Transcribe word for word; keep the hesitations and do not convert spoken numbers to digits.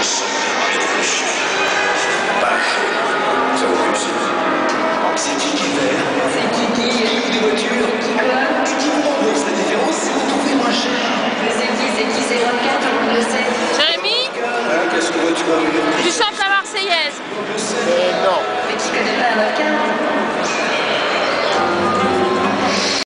C'est qui qui est vert? C'est qui qui loue des voitures? Qui quoi? Et qui vous rembourse? La différence, c'est vous trouvez moins cher. Mais c'est qui? C'est qui? C'est Rocket, tout le monde le sait. Jérémy, Ah, qu'est-ce que tu vas me dire? tu chantes la